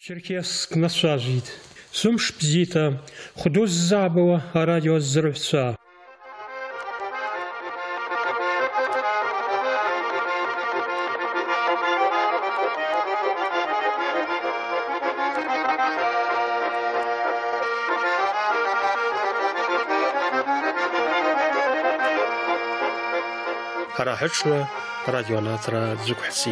Черкесск насажит. Сумш бзита, худуз забыла, а радио зрывца. Харахачва, радионатра Дзукхси.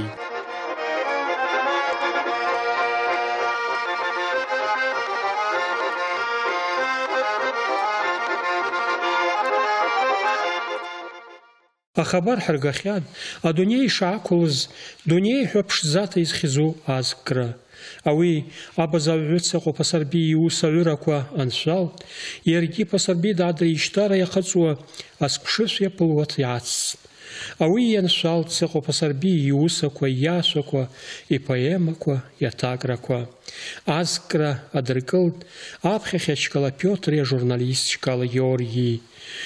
أخبار حرقخيان أدوني شعكولز دوني حبش ذات يزخزو أذكر أوي أبزاويتسا قبصربي يوسعوركوا أنشال يرجي بصربي داد يشتار يخزوا أسكشس يبلوت يعص أوي ينشال تسقو بصربي يوسكوا ياسكوا يبايمكوا يتاغركوا أذكر أدركل أبخيشكالا بيوتر يا журналистчкала Георгий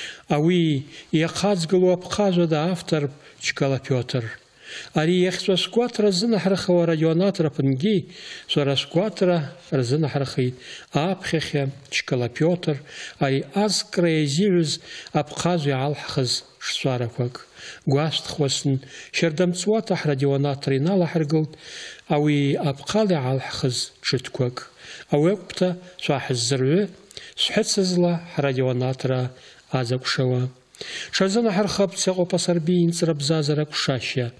أوي يخازقلو أبخازو دا أفتر چكالا بيوتر أري يخسو سكواترا زنا حرخة وراديوناترا بنجي سورا سكواترا رزنا حرخي أبخيخيا چكالا بيوتر أري أذكر يزيوز أبخازو يعالحخز شسواركوك قواست خوصن شردم تسواتا حراديوناتري نالا حرقلت أوي أبقالي عالحخز شتكوك أوي أكبتا سواح الزروي سحتسزلا حراديوناترا أزاكشوا شازنا حرخب تساقو بصربين تربزازرك شاشا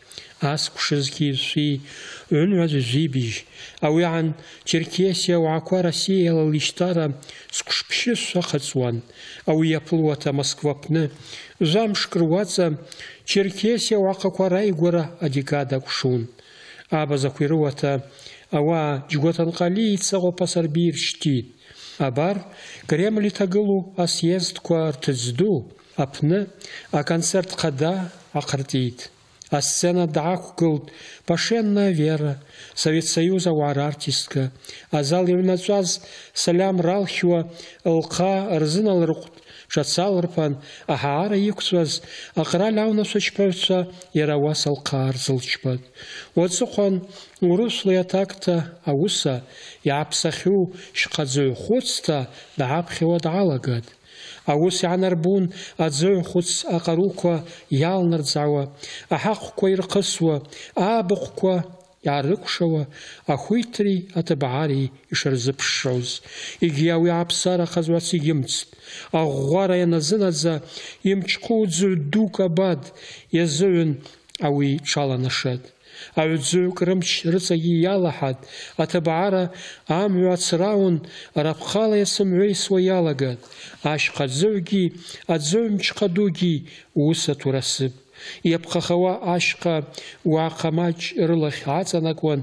أسكشزكي في عنوز زيبيج أو عن تركيسيا وعكوا روسيا لليشتارا سكشبشيس ساختصوان أو يبلوتا موسكوابنا زامش كرواتزا تركيسيا وعكوا رايغورا أديكادا كشون أبا زاكويروتا أوا جوتان قالي تساقو بصربير شتيد أبار كريملي تقلو أسيزد كوارتزدو أبنى أكونцерт قدا أقرتيد السنة دعاكو قلت باشينا فيرا Совет Союза وار артистка أزال يمنацуаз سلام رالخوا القا رزنا الرقط شاتسال ربان أحارة يكسوز أقرا لاونا سوچبوتسا يراواس القار زلچبد وزخون ورسل يتاكتا أوسا يعبسخيو شقادزو خوتستا دعابخيو دعاлагад أوس عنربون أتزوع خص أقروكوا يالنرزعوا أحقكوا يرقصوا أبقكوا يعرقشوا أخويتري أتبعاري يشرزبشوز إجياوي عبسارة خزواتي يمتس أغوارا ينزنزا يمشقو زودوكا باد يزون أوي شالا نشد أعزو كرمش رزقي يالحد أتبعارا عامو أتسراون ربخالا يسمعي سويالاقاد عشق الزوجي أتزومش قدوجي وسا ترسب يبقى خوا عشق وعقماج رلخ عزنكوان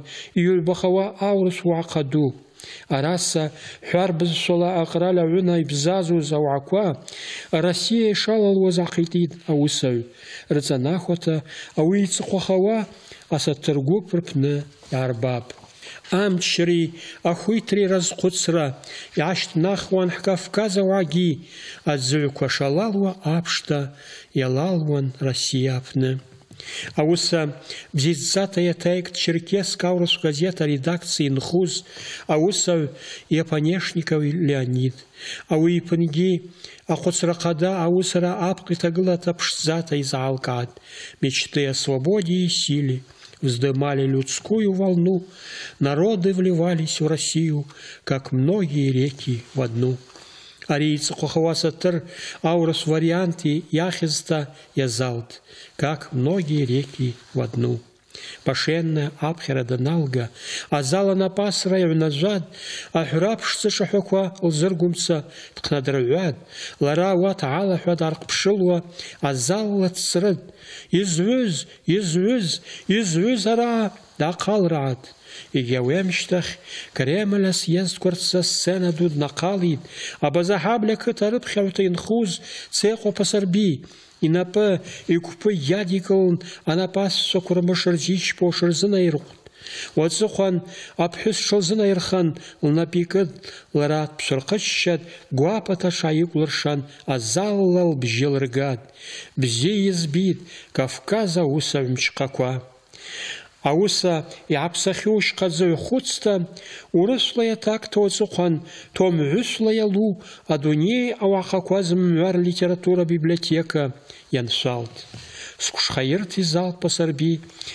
يلبخوا أورس وعقدو أراسا حرب الصلاة أقرأ لعنا يبزازو زوعكوا روسيا شالا الوزاقيتين أوسو رزناخوتا أو يتسخوا أسترقوك بربنا يارباب أم تشري أخويتري رزقوتسرا يعشت ناخوان حكاف كازا واجي أتزوكوا شالالوا أبشتا يلالوان رسيابنا أوسا بزيزاتا يتايك تشركيس كаурус газета редакции «Нхуз», أوسا يапонешников Леонид أو يпынги أخوصرقада أوسра апки тагылата пшзата изалкад мечты о свободе и силе вздымали людскую волну, народы вливались в Россию, как многие реки в одну. Арийцы кохавасатыр аурус варианты яхизта язалт, как многие реки в одну. Пашенна абхера даналга, азала напас районажад, ахрапшцы шахуква лзыргумца ткнадравяд, лара ват алахвад аркпшилва, азалла црыд, извыз ара дақал рад. Игяуемштах Кремля съезд курца сцена дуд накалит, абазахабля кытарып хяутын хуз цехо пасарби. Инапы икупы ядикалын анапас сокурмышырзич пошырзына ирқут. Ватсыхан абхюс шылзына ирхан лнапикыд ларат пшырқышшад гуапата шайык лыршан азаллал бжелыргад. Бзе избит Кавказа усавмчқаква. Ауса иаԥсахьоу шьхаӡаҩ хәыцта, урысла иаҭакҭа уаҵыхәан, ҭоумҳәысла иалу адунеи ауахақәа зымҩа рлитература библиотека ианшәалт. Скәышхаирҭ изалт пасарби,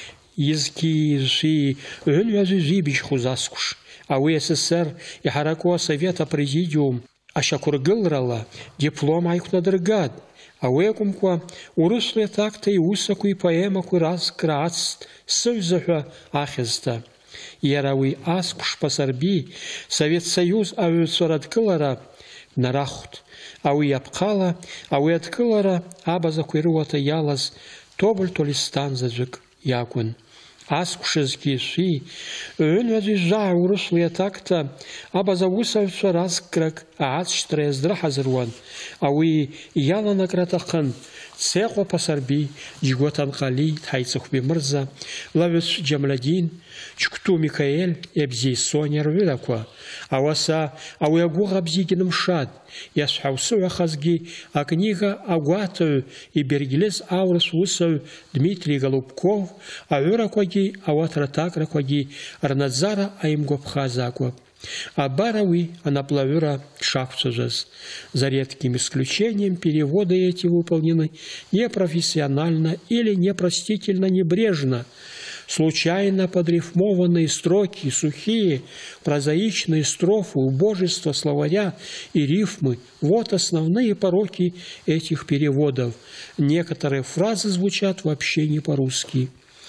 изки ҩынҩажәижәи быжьхәыз аскәш. Ауи СССР иҳараку асовет апрезидиум ашьақәыргылрала диплом ааиқәнадыргат. Ауи акәымкәа урысла иаҭакҭа иусақәа ипоемақәа разкра ацт сыҩзаҳәа ахьызта. Иара уи аскәш пасарби Совет Союз аҩцәа радкылара днарахәт. Ауи иапҟала ауи адкылара абазақәа ирыуата иалаз Тоболь Толистан заҵәык иакәын. Аскәшазгьы шәи ҩынҩажәижәаа урысла иаҭакҭа абаза усаҩцәа разкрак ааҵшьтра иаздырҳазыруан. Ауи иаланакра аҭахын Цеҟәа пасарби, Џьгәаҭ Анҟали, Ҭҳаиҵыхәби мырза, Лаҩыцә Џьамладин, Џьгәҭу Микаел, Ебзеи Сониа рҩырақәа. Ауаса ауи агәыӷ абзиагьы нымшат. Иазҳәаусыҳәахазгьы акнига агәаҭаҩ ибергьлес аурыс усаҩ Дмитрий Голубков аҩырақәагьы ауат раҭакрақәагьы рнаӡара аимгәаԥхаз акәып. Абар ауи анаплаҩыра дшақәцәажәаз. За редким исключением переводы эти выполнены непрофессионально или непростительно небрежно. Случайно подрифмованные строки, сухие, прозаичные строфы, убожество словаря и рифмы – вот основные пороки этих переводов. Некоторые фразы звучат вообще не по-русски.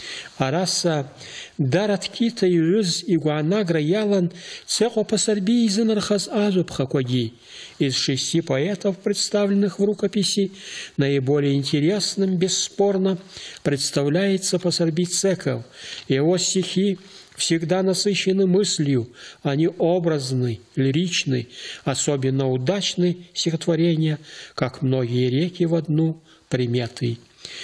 Араса дараткита иҩыз игәаанагра ялан Цеҟәа пасарби изынархаз ажәаԥхақәагьы. Из 6 поэтов, представленных в рукописи, наиболее интересным, бесспорно, представляется пасарби Цеков. Его стихи всегда насыщены мыслью, они образны, лиричны, особенно удачны стихотворения, как многие реки в одну приметы.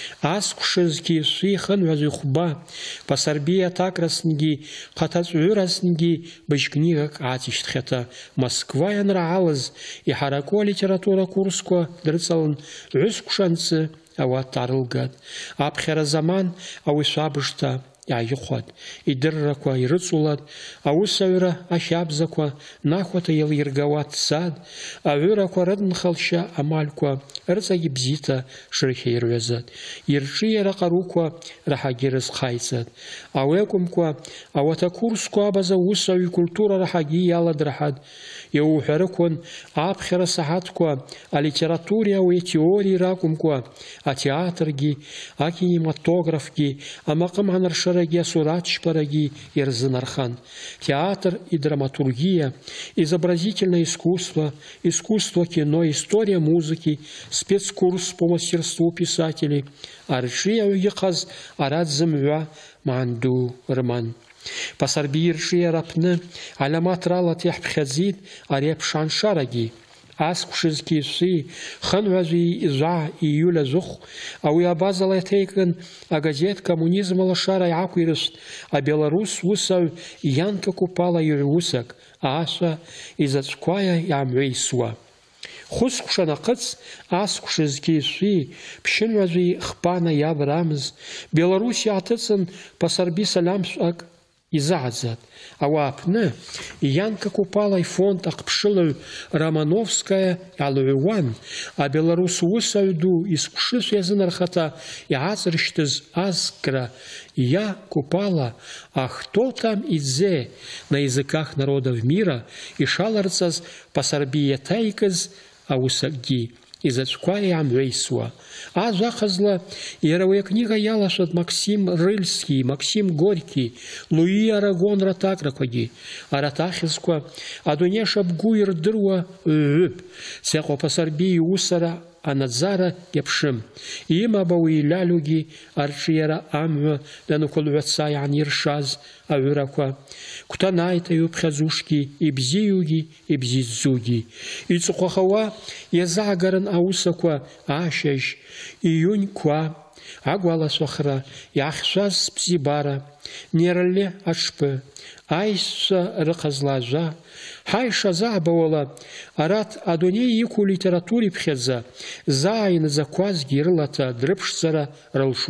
Аскәшазгьы шәихынҩажәихәба, пасарби аҭакраснгьы, ҟаҭаҵәҩыраснгьы быжькнигак ааҵишьҭхьата Москва ианраалаз иҳараку алитература курсқәа дрыҵалан ҩызкәшанцы ауат аарылгат. Аԥхьара заман ауи шәабыжҭа иааихәат, идыррақәа ирыҵулат, аусаҩра ахьабзақәа нахәата еилиргауа ҭцат, аҩырақәа рыдынхалшьа амалқәа рыҵагьы бзиҭа шырхьаирҩазат, ирҿиара ҟарукәа раҳагьы рызхаиҵат. Ауи акәымкәа ауат акурсқәа абаза усаҩ икультура раҳагьы иаладраҳат. Иуҳәарықәын аԥхьара саҳаҭқәа алитературеи ауи атеории ракәымкәа атеатргьы, акинематографгьы, амаҟым анаршарагьы, асуратшьпарагьы ирзынархан. Театр и драматургия, изобразительное искусство, искусство кино, история музыки, спецкурс по мастерству писателей, арши ауигьыҟаз арат зымҩа маанду рыман. Пасарби ирҿиара аԥны аламаҭ ралаҭ иаҳԥхьаӡеит ари аԥшаншарагьы. Аскәшазгьы шәи хынҩажәи жәаа ииуль ажәыхә ауи абазала иаҭеикын агазеҭ коммунизм алашара иаақәиршәт абеларус усаҩ Ианка Купала иҩусак, ашәа изаҵәқәаиа иаамҩеисуа. Хәыскәша нахыҵ аскәшазгьы шәи ԥшьынҩажәи Хпана иаб рамз Беларусь иааҭыҵын пасарби саламшәак изааӡат. Ауаа аԥны Ианка Купала ифонд аҟԥшылаҩ Романовскаиа иалыҩуан, абеларус усаҩ ду искәшышә иазынархата иааҵыршьҭыз азкра «Я, Купала, а кто там идзе» на языках народов мира ишаларҵаз пасарби иаҭаикыз аусакгьы изаҵәқәа иаамҩеисуа. Ажәахазла иара уи акнига иалашәат Максим Рыльски, Максим Горький, Луи Арагон раҭакрақәагьы. Арҭ ахьызқәа адунеи шабгу ирдыруа ҩҩып. Цеҟәа пасарби иусара анаӡара иаԥшым. Имаба уи илалугьы арҿиара амҩа данықәылҩаца иааниршаз аҩырақәа. Кәҭанааиҭа иуԥхьаӡушгьы, ибзиугьы, ибзиӡӡугьы. Иҵыхәахауа иазаагаран аусақәа ашьыжь, иҩынқәа, агәалашәахра, иаахьшәаз сԥсибара, Нерле аҽпы, аишьцәа рыҟазла ажәа, ҳаишазаабауала арат адунеи иқәу литературеиԥхьаӡа заа инаӡақәазгьы рылаҭа дрыԥшӡара рылшушт.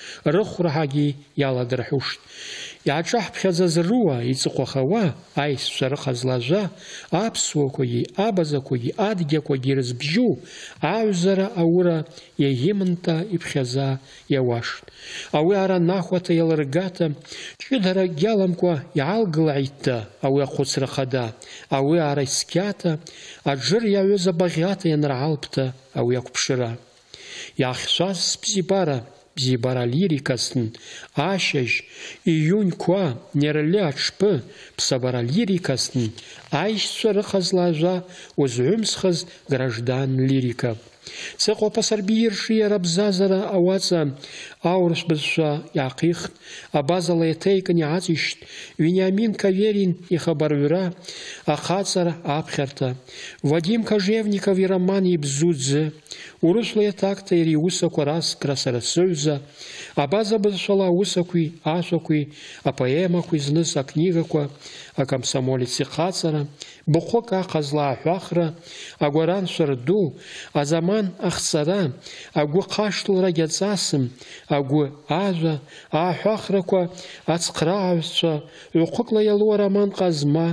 рыхәраҳагьы иаладырҳәушт. Иааҿаҳԥхьаӡаз иҵыхәахауа, аишьцәа рыҟазлажәа, аԥсуақәагьы, абазақәагьы, адгьақәагьы рызбжьу, аҩзара аура иаимнта иԥхьаӡа иауашт. Ауи аранахәата иалыргата, ҷыдарак иаламкәа иаалгылааитта ауи ахәыцра хада, ауи ара ицқьата, аџыр иаҩыз абаӷьата ианраалпта ауи ақәԥшыра. Иаахьшәаз бзибара лирикасын, ашьыжь, июньқәа, нерлы аҽԥы, ԥсабара лирикасын, аишьцәа рыҟазлажәа узҩымсхыз граждан лирика. Ҵыҟоуп асарбиа ршиара бзазара ауаҵа аурыс бызшәа иаахихт, абазала иаҭеикын иааҵишьт Вениамин Каверин ихабарҩра, ахаҵара аԥхьарҭа, Вадим Кожевников ироман ибзуӡы, урысла иаҭакта иара иусақәа раскра сара сыҩза, абаза бызшәала аусақәеи, ашәақәеи, апоемақәеи зныз акнигақәа, акомсомолец ихаҵара, быхәык аҟазла аҳәахра, агәараншәа рду, азаман ахҵара, агәы хашҭлра иаҵасым, агәы ажәа, аҳәахрақәа, ацхърааҩцәа, ҩхәыкла иалу ароман ҟазма,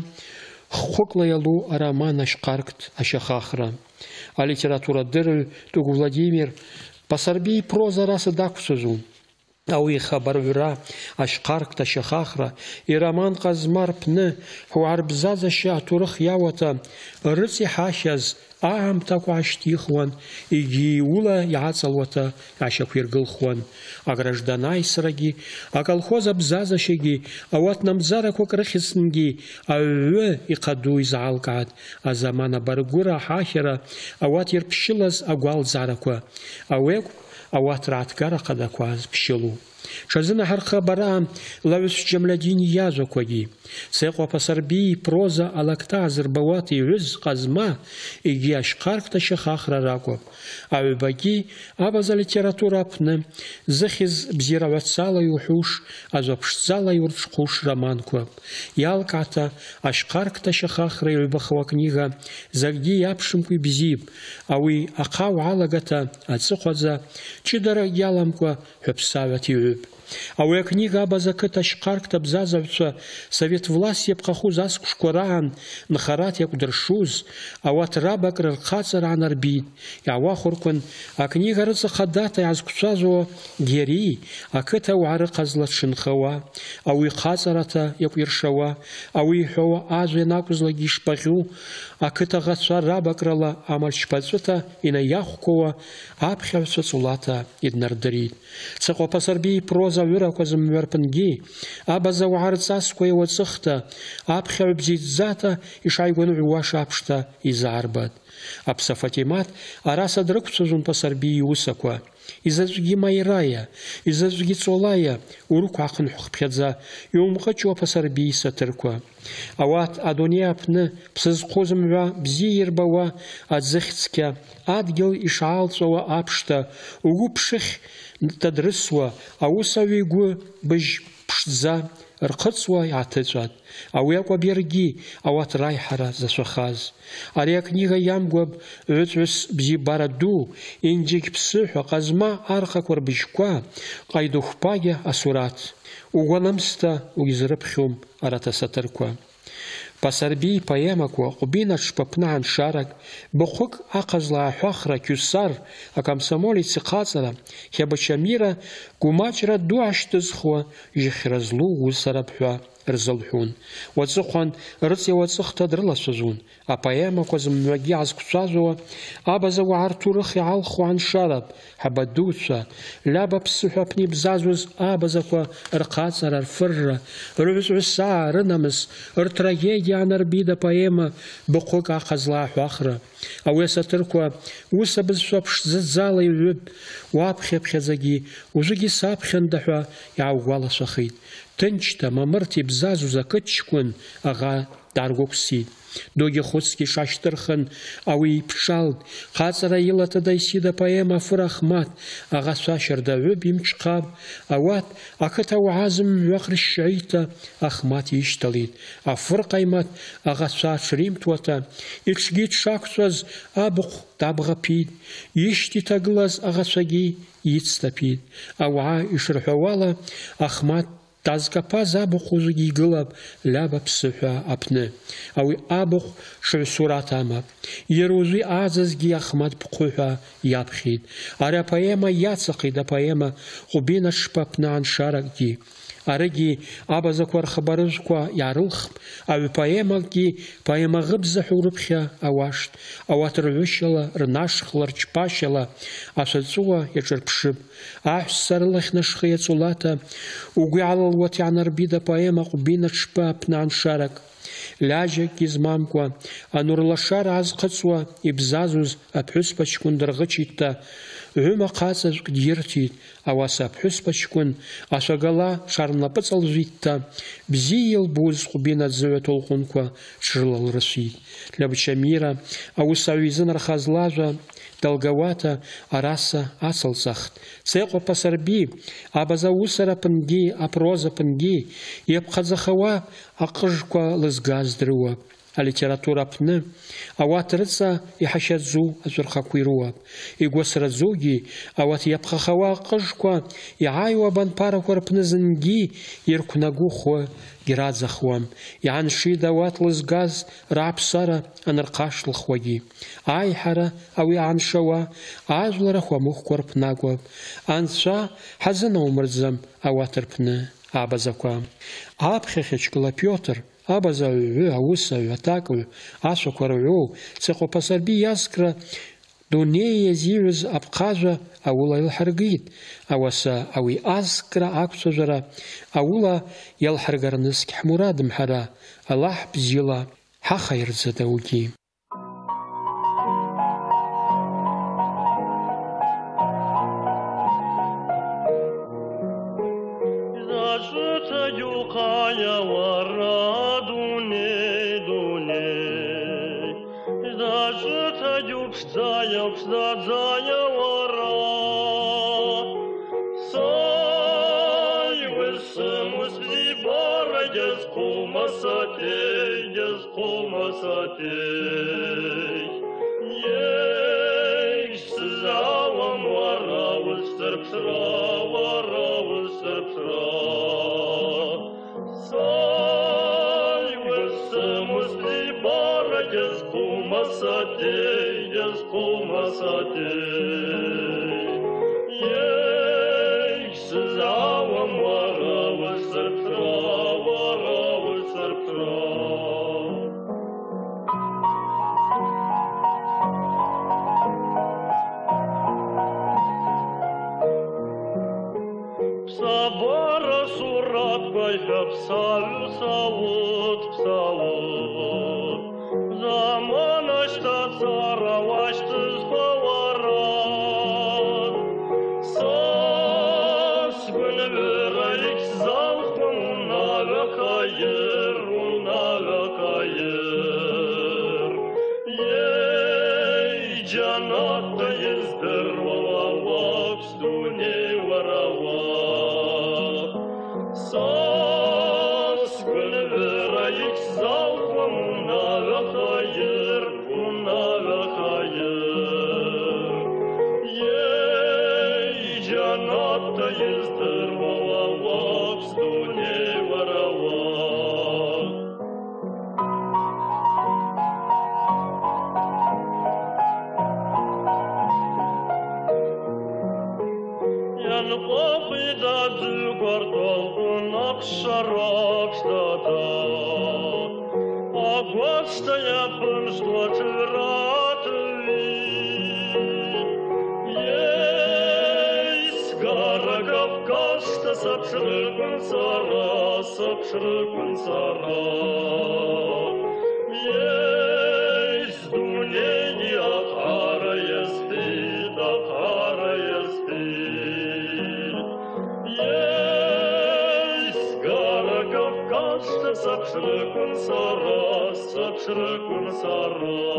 хәыкла иалу ароман ашьҟарктә ашьахахра. Алитературадырҩ Тугә Владимир пасарбиа ипроза араса дақәцәажәон. Ауи ихабарҩра, ашьҟарктә ашьахахра, ироман ҟазма рпны ҳуаарбзазашьа аҭоурых иауата рыҵиҳашьаз аамҭақәа аашьҭихуан, егьи иула иааҵалуата аашьақәиргылхуан. Аграждан аисрагьы, аколхоз абзазашьагьы, ауат намӡарақәак рыхьыӡнгьы аҩҩы ихаду изаалкаат, азаман абаргәыра аҳахьара, ауат ирԥшьылаз агәалӡарақәа, ауеигә ауат рааҭгара хадақәа зԥшьылу. Ҽазынаҳархабара Лаҩыс Џьамладин иажәақәагьы, ҵыҟоуп асарбиа ипроза алакҭа азырбауата иҩыз ҟазма, егьи ашьҟарктә ашьахахра ракәым. Аҩбагьы абаза литература аҟны зыхьыз бзиарагәацала иуҳәуш, ажәаԥшӡала иурҽхәуш романқәа. Иалкаата ашьҟарктә ашьахахра иҩбахауа акнига закгьы иаԥшымкәа ибзип, ауи ахъау алагата аҵыхәаӡа ҷыдара иаламкәа ҳәыԥсаҩык иҩуп. Ауи акнига абаза ақыҭа ашьҟарктә абзазаҩцәа совет власт иаԥхахуз аскәшқәа раан нхарак иакәдыршуз, ауат рабакра рхаҵара аанарбит. Иаауахәырқәан акнига рыҵа хадата иаазқәцәажәауа Гьери ақыҭа ауаа рыҟазла дшынхауа, ауи хаҵарата иакәиршауа, ауи иҳәауа ажәа ианакәызлагьы ишпаӷьу, ақыҭа аӷацәа рабакрала амал шьпаҵәыта инаиахәқәауа аԥхьаҩцәа ҵулата иднардырит. Ҵыҟоуп асарбиа ипроза аҩырақәа зымҩарԥынгьы, абаза ауаа рҵасқәа иауаҵыхта, аԥхьаҩ бзиҭӡата ишааигәаныҩуаша аԥшҭа изаарбат. Аԥса Фатимат араса дрықәцәажәон пасарбиа иусақәа. Изаҵәгьы маираиа, изаҵәгьы ҵолаиа, урықә аахынҳәхԥхьаӡа иумҟыҷуа пасарбиа исаҭырқәа. Ауат адунеи аҟны ԥсы зхәу зымҩа бзиа ирбауа аӡыхьцқьа, адгьыл ишаалҵәауа аԥшҭа, угәы ԥшыхь тадрысуа, аусаҩ игәы быжь ԥшӡа рхыҵуа иааҭыҵәат. Ауи акәым иаргьы ауат раиҳара зашәахаз. Ари акнига иамгәаб ҩыҵәҩыс бзиабара ду, инџьыгь-ԥсыҳәа ҟазма архақәа рбыжьқәа, ҟаидыхәпагьа асураҭ. Угәанамсҭа угьизрыԥхьом арҭ асаҭырқәа. Пасарбиа ипоемақәа ҟәбин аҽԥаԥны ҳаншарак, быхәык аҟазла аҳәахра Кьусар, акомсомолец ихаҵара, Хьабачамира гәмаҷра ду аашьҭызхуа, жьыхьра злоу усароуп ҳәа рзылҳәон. Уаҵыхәан рыҵа уаҵыхҭа дрылацәажәон. Апоемақәа зымҩагьы иаазқәцәажәауа, абаза ауаа рҭоурых иаалху аншароуп, ҳабадуцәа, лаба ԥсыҳәа аҟны ибзазоз абазақәа рхаҵара, рфырра, рҩызцәаа, рынамыс, ртрагедиа аанарбит апоема быхәык аҟазла аҳәахра. Ауи асаҭырқәа ус абызшәа ԥшӡаӡала иҩуп, уаԥхьаԥхьаӡагьы ужәыгьы саԥхьанда ҳәа иааугәалашәахеит. Ҭынчта, мамырҭа ибзазоз ақыҭ ҷкәын аӷа даргоксид. Доги хоцки шаштырхын, ауи пшалд, хацара илата дайсида поэма фурахмат, агаса шердавы бимчқаб, ават, акыта уазым вахрщайта, ахмат ишталид, афур қаймат, агаса шримтвата, ичгит шаксваз абух табгапид, ишти таглаз агасаги ицтапид, ауа ишрхавала, ахмат тазкапа забухузги гылап ляба псыхва апны. Ауи абух швсуратама. Ерузуи азазги ахмат пхуха япхид. Аря поэма яцахида поэма губина шпапна аншарагди. Араги абазаквар хабарызква ярылх, ауи поэмаги поэма гыбза хурыпхя авашт, аватрвышала, рнашхла, рчпашала, асацуа ячерпшиб, ахсарлых нашхия цулата, угуалал ватянарбида поэма губина шпа пнаншарак. Ляжа гизмамква, анурлашар азқацуа, ибзазуз, апхуспачкун дыргычитта, Үма қасыз диртит, аваса пхуспачкун, асагала шарнапыцал зитта, бзи ел буз хубина дзыве толкунква шырлал рысит. Лябча мира, аусавизын рхазлажа, долговата араса асылсахт. Цеқо пасарби, абаза усара пынги, апроза пынги, епқазахава ақыжква лызгаздрыва. А литература пны, ават рыца и хашадзу азурхакуируа. И госрадзуги, ават япхахава қыжква, и айва банпараквар пны зынги, иркунагухва гирадзахвам. И аншида ават лызгаз рапсара анарқашлахваги. Айхара ауи аншава, азлара хвамухквар пнагва. Анца хазына умрдзам аватыр пны абазаква. Апхехечкла Пётр, абазаҩы, аусаҩ, аҭакаҩ, ашәақәа рыҩоу, цеҟәаԥасарби иазкра дунеи иазиҩыз аԥҟажәа аула илҳаргит. Ауаса ауи азкра ақәцәажәара аула иалҳаргарныс қьҳмурадым ҳара, Аллаҳ бзиала ҳахаирӡа даугьы. Сапшрыкун сара Srăcun sara,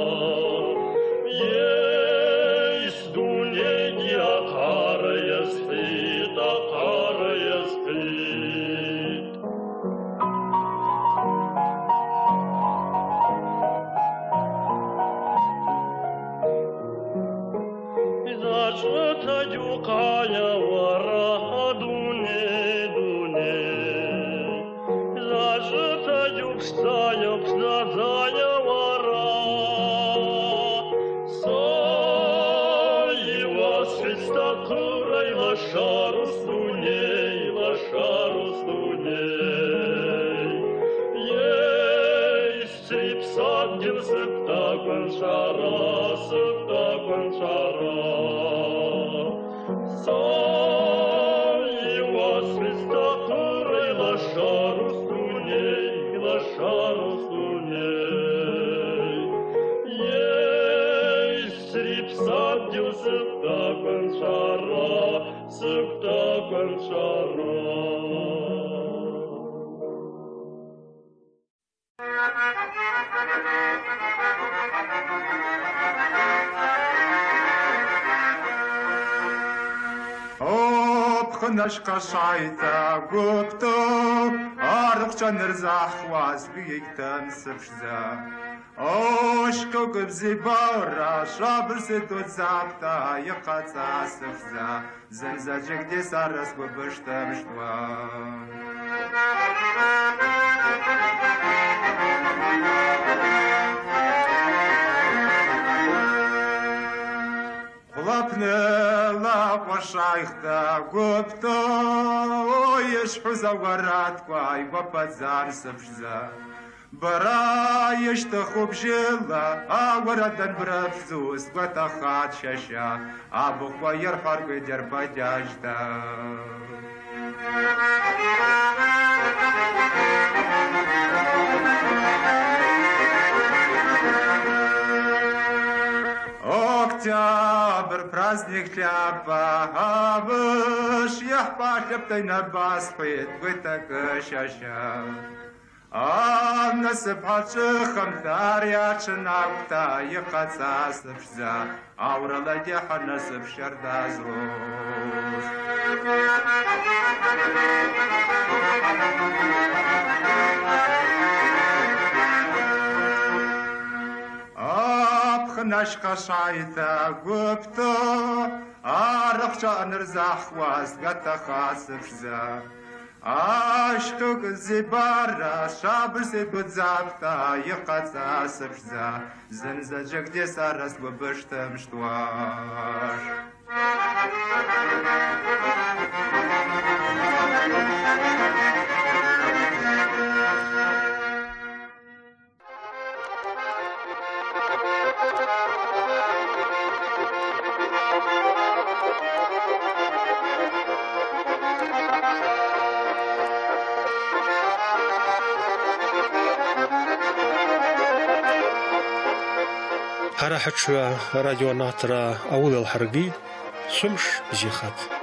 ești Dumnezeu care este, care este. Zajătă jucaia oara Dune, Dune, zajătă jupstaia psdadzaya oara, Să-i vasvista curai lașarus Dunei, lașarus Dunei. Ei stripsat din săpta conșara, săpta conșara, Să-i vasvista curai lașarus Dunei, lașarus Dunei. Ei stripsat din săpta conșara, săpta conșara. Opchnash kashaita gupto, arukchan erzachwas bigtan sefza. Oshko gubzibara, shabr se tot zapta, yakatsa sefza. Zanzajek desaras gubashtam shtwa. Шайхта гопто, еш хузаварат квай вапазан сабжза. Бара ешта хубжела, а варадан брабзус ватахат шаша, а буква ярхарга дербадяжда. Октябрь, праздник хляба, авыш, яхпа хлебтай на баспет, вы так шаша. А насыпачы хамтар ячы напта, якаца сыпшза, аурала деха насып шардазлуш. Наш кашайта гупто, арахча нерзахвас гатахасывза. Аштук зибара, шабр се будзапта, якацасывза. Зензаджек десарас бабыштам штуаш. Харахачва радионатра аулел харги сумш зихат.